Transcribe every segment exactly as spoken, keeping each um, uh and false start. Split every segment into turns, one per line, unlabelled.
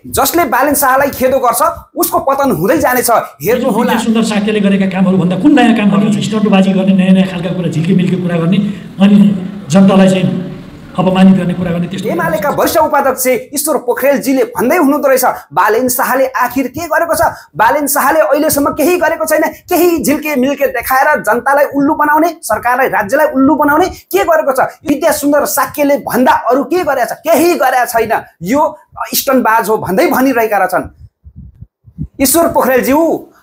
जसले बालेन शाहलाई खेदो गर्छ उसको पतन हुँदै जानेछ। हेर्नु होला
सुन्दर साक्यले गरेका कामहरू भन्दा कुन नयाँ कामहरू छ? स्टन्टबाजी गर्ने, नयाँ नयाँ खालका कुरा, झिल्के मिल्के कुरा गर्ने, अनि जनतालाई चाहिँ अपमानित गर्ने कुरा गर्ने। त्यस्तो
एमालेका वरिष्ठ उपाध्यक्ष ईश्वर पोखरेलजीले भन्दै हुनुहुँदो रहेछ बालेन शाहले आखिर के गरेको छ? बालेन शाहले अहिलेसम्म केही गरेको छैन। केही झिल्के मिल्के देखाएर जनतालाई उल्लु बनाउने, सरकारलाई, राज्यलाई उल्लु बनाउने के गरेको छ? विद्या सुन्दर साक्यले भन्दा अरू के गरेछ? केही गरेका छैन। यो स्टन्टबाज हो भन्दै भनिरहेका रहेछन्। ईश्वर पोखरेलज्यू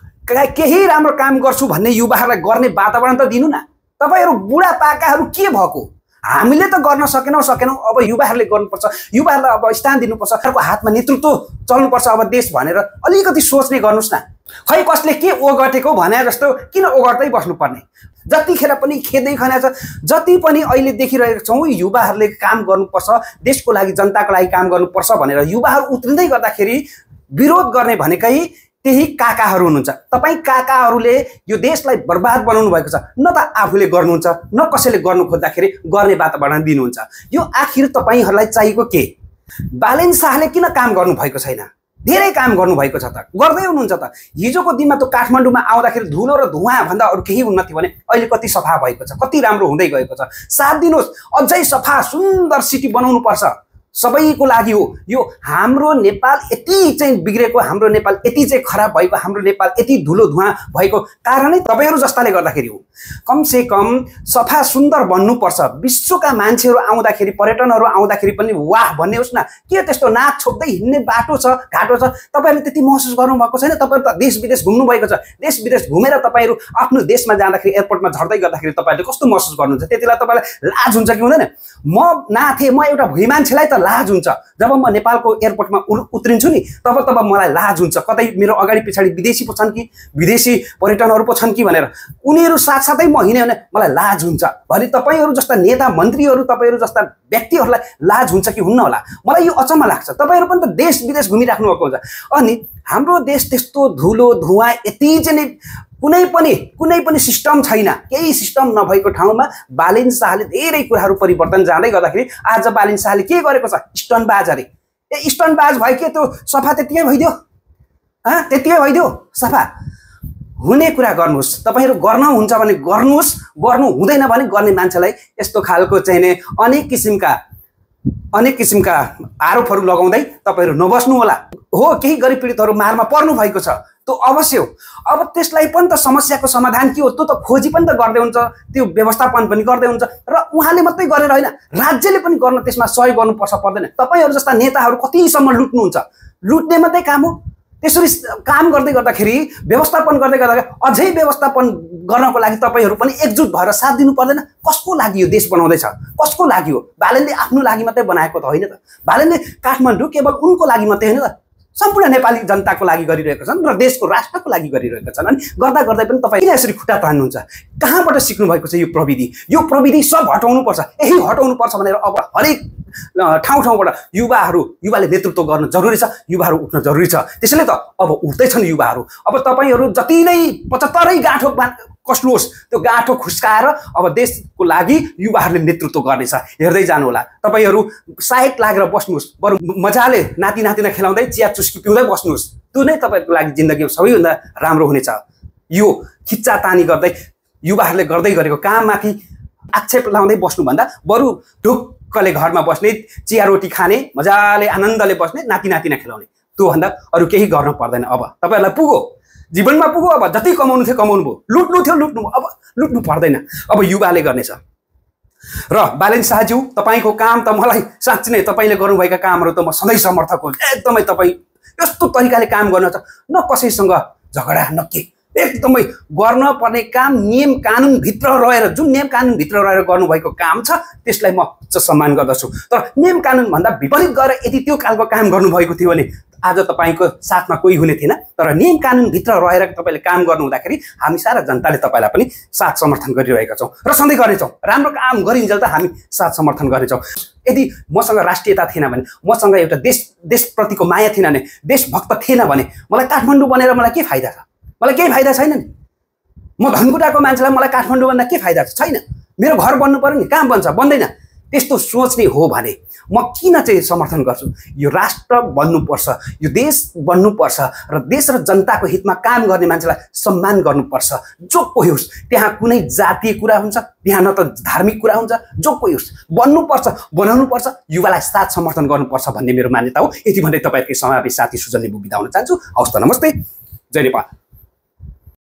केही राम्रो काम गर्छु भन्ने युवाहरूलाई गर्ने वातावरण त दिनु न। तपाईहरु बुढापाकाहरू के भएको? हामीले त गर्न सकेनौं सकेनौं अब युवाहरूले गर्नुपर्छ। युवाहरूलाई अब स्थान दिनुपर्छ। सरकारको हातमा नेतृत्व चल्नुपर्छ अब देश भनेर अलिकति सोच्ने गर्नुस् न। खै कसले के ओगटेको भने जस्तो किन ओगट्दै बस्नुपर्ने? जतिखेर पनि खेदै खनाछ। जति पनि अहिले देखिरहेको छौं युवाहरूले काम गर्नुपर्छ, देशको लागि, जनताको लागि काम गर्नुपर्छ भनेर युवाहरू उत्रिँदै गर्दाखेरि विरोध गर्ने भनेकै त्यही काकाहरू हुनुहुन्छ। तपाई काकाहरूले यो देशलाई बर्बाद बनाउनु भएको छ। न त आफूले गर्नुहुन्छ, न कसैले गर्नु खोज्दाखेरि गर्ने वातावरण दिनुहुन्छ। यो आखिर तपाईहरुलाई चाहिएको के? बालेन शाहले किन काम गर्नु भएको छैन? धेरै काम गर्नु भएको छ त, गर्दै हुनुहुन्छ त। हिजोको दिनमा त काठमाडौँमा आउँदाखेरि धुलो र धुवा भन्दा अरु केही हुन्न थियो भने अहिले कति सफा भएको छ, कति राम्रो हुँदै गएको छ। साथ दिनुहोस्, अझै सफा सुन्दर सिटी बनाउनु पर्छ। सबैको लागि हो यो। हाम्रो नेपाल यति चाहिँ बिग्रेको, हाम्रो नेपाल यति चाहिँ खराब भएको, हाम्रो नेपाल यति धुलो धुवा भएको कारणै तपाईहरु जस्ताले गर्दाखेरि हो। कम से कम सफा सुन्दर बन्नु पर्छ। विश्वका मान्छेहरू आउँदाखेरि, पर्यटनहरू आउँदाखेरि पनि वाह भन्ने होस् न। के त्यस्तो नाक छोप्दै हिँड्ने बाटो छ, घाटो छ? तपाईहरुले त्यति महसुस गर्नु भएको छैन? तपाईहरु त देश विदेश घुम्नु भएको छ। देश विदेश घुमेर तपाईहरु आफ्नो देशमा जाँदाखेरि एयरपोर्टमा झर्दै गर्दाखेरि तपाईहरुले कस्तो महसुस गर्नुहुन्छ? त्यतिलाई तपाईलाई लाज हुन्छ कि हुँदैन? म नाथे, म एउटा भुइँ मान्छेलाई त लाज हुन्छ। जब म नेपालको एयरपोर्टमा उत्रिन्छु नि तब तब मलाई लाज हुन्छ। कतै मेरो अगाडि पछाडि विदेशी पो छन् कि, विदेशी पर्यटनहरू पो छन् कि भनेर उनीहरू साथसाथै म हिँड्यो भने मलाई लाज हुन्छ। भरि तपाईहरु जस्ता नेता मन्त्रीहरू, तपाईहरु जस्ता व्यक्तिहरूलाई लाज हुन्छ कि हुन्न होला? मलाई यो अचम्म लाग्छ। तपाईहरु पनि त देश विदेश घुमिराख्नु भएको हुन्छ। अनि हाम्रो देश त्यस्तो धुलो धुवा यति चाहिँ कुनै पनि कुनै पनि सिस्टम छैन। केही सिस्टम नभएको ठाउँमा बालेन शाहले धेरै कुराहरू परिवर्तन जाँदै गर्दाखेरि आज बालेन शाहले के गरेको छ? स्टन्टबाज अरे। ए स्टन्टबाज भयो के? त्यो सफा त्यतिकै भइदियो? हाँ त्यतिकै भइदियो सफा? हुने कुरा गर्नुहोस्। तपाईहरु गर्न हुन्छ भने गर्नुहोस्, गर्नु हुँदैन भने गर्ने मान्छेलाई यस्तो खालको चाहिने अनेक किसिमका अनेक किसिमका आरोपहरू लगाउँदै तपाईहरु नबस्नु होला। हो केही गरिब पीडितहरू मारमा पर्नु भएको छ, त्यो अवश्य हो। अब त्यसलाई पनि त समस्याको समाधान के हो त्यो त खोजी पनि त गर्दै हुन्छ, त्यो व्यवस्थापन पनि गर्दै हुन्छ। र उहाँले मात्रै गरेर होइन, राज्यले पनि गर्न त्यसमा सहयोग गर्नुपर्छ पर्दैन? तपाईहरु जस्ता नेताहरू कतिसम्म लुट्नुहुन्छ? लुट्ने मात्रै काम हो। त्यसरी काम गर्दै गर्दाखेरि, व्यवस्थापन गर्दै गर्दाखेरि अझै व्यवस्थापन गर्नको लागि तपाईहरु पनि एकजुट भएर साथ दिनु पर्दैन? कसको लागि यो देश बनाउँदैछ? कसको लागि हो? बालेनले आफ्नो लागि मात्रै बनाएको त होइन त। बालेनले काठमाडौँ केवल उनको लागि मात्रै होइन त, सम्पूर्ण नेपाली जनताको लागि गरिरहेका छन् र देशको राष्ट्रको लागि गरिरहेका छन्। अनि गर्दा गर्दै पनि तपाईँ किन यसरी खुट्टा तान्नुहुन्छ? कहाँबाट सिक्नु भएको छ यो प्रविधि? यो प्रविधि सब हटाउनु पर्छ। यही हटाउनु पर्छ भनेर अब हरेक ठाउँ ठाउँबाट युवाहरू युवाले नेतृत्व गर्न जरुरी छ, युवाहरू उठ्न जरुरी छ। त्यसैले त अब उठ्दैछन् युवाहरू। अब तपाईहरु जति नै पचहत्तरै गाँठो कस्नुहोस्, त्यो गाँठो खुस्काएर अब देशको लागि युवाहरूले नेतृत्व गर्नेछ। हेर्दै जानु होला। तपाईहरु साइड लागेर बस्नुहोस्, बरु मजाले नाति नातिना खेलाउँदै चिया चुस्की पिउँदै बस्नुहोस्। त्यो नै तपाईको लागि जिन्दगीमा सबैभन्दा राम्रो हुनेछ। यो खिच्चा तानी गर्दै युवाहरूले गर्दै गरेको काममाथि आक्षेप लाउँदै बस्नुभन्दा बरु ढुक्कले घरमा बस्ने, चिया रोटी खाने, मजाले आनन्दले बस्ने, नाति नातिना खेलाउने, त्यो भन्दा अरु केही गर्न पर्दैन। अब तपाईहरुलाई पुगो, जीवनमा पुगो। अब जति कमाउनु थियो कमाउनु भयो, लुट्नु थियो लुट्नु, अब लुट्नु पर्दैन। अब युवाले गर्नेछ। र बालेन शाहज्यू, तपाईको काम त मलाई साँच्चै नै तपाईले गर्नुभएका कामहरू त म सधैँ समर्थक हो। एकदमै तपाई यस्तो तरिकाले काम गर्न छ, न कसैसँग झगडा न के, एकदमै गर्न पर्ने काम नियम कानुन भित्र रहेर, जुन नियम कानुन भित्र रहेर गर्नुभएको काम छ त्यसलाई म सम्मान गर्दछु। तर नियम कानुन भन्दा विपरीत गएर यदि त्यो कालको काम गर्नुभएको थियो भने आज तपाईको साथमा कोही हुने थिएन। तर नियम कानुन भित्र रहेर तपाईले काम गर्नु हुँदाखेरि हामी सारा जनताले तपाईलाई पनि साथ समर्थन गरिरहेका छौं र सधैँ गर्नेछौं। राम्रो काम गरिन्जेल त हामी साथ समर्थन गर्नेछौं। यदि मसँग राष्ट्रियता थिएन भने, मसँग एउटा देश देशप्रतिको माया थिएन भने, देशभक्त थिएन भने मलाई काठमाडौँ बनेर मलाई के फाइदा छ? मलाई केही फाइदा छैन नि। म धनकुटाको मान्छेलाई मलाई काठमाडौँ बन्दा के फाइदा छ? छैन। मेरो घर बन्नु पर्यो नि, कहाँ बन्छ? बन्दैन। त्यस्तो सोच्ने हो भने म किन चाहिँ समर्थन गर्छु? यो राष्ट्र बन्नुपर्छ, यो देश बन्नुपर्छ र देश र जनताको हितमा काम गर्ने मान्छेलाई सम्मान गर्नुपर्छ। जो कोही होस्, त्यहाँ कुनै जातीय कुरा हुन्छ, त्यहाँ न त धार्मिक कुरा हुन्छ, जो कोही होस् बन्नुपर्छ, बनाउनुपर्छ, युवालाई साथ समर्थन गर्नुपर्छ भन्ने मेरो मान्यता हो। यति भन्दै तपाईँहरूकै समावेश साथी सुजन लिम्बू बिदा हुन चाहन्छु। हवस् त, नमस्ते, जय नेपाल।